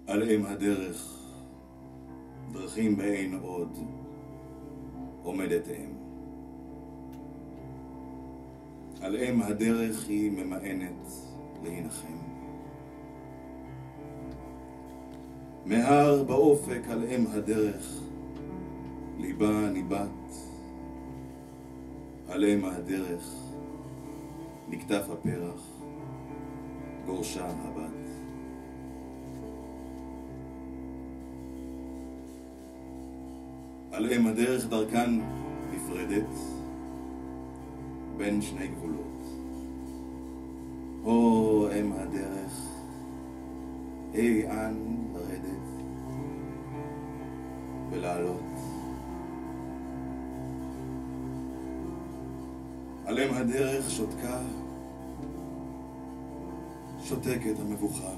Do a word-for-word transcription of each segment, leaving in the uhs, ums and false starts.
על אם הדרך, דרכים בעין עוד, עומדת אם. על אם הדרך היא ממאנת להנחם. מהר באופק על אם הדרך, ליבה ניבט. על אם הדרך, נקטף הפרח, גורשה הבת. על אם הדרך דרכן נפרדת בין שני גבולות. או אם הדרך, היאן לרדת ולעלות. על אם הדרך שותקה, שותקת המבוכה.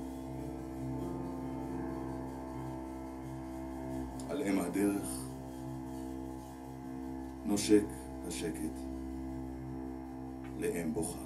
על אם הדרך נושק השקט לאם בוכה.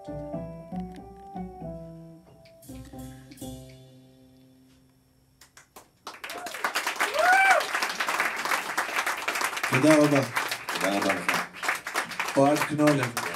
תודה רבה. תודה רבה לך. אוהד קנולר.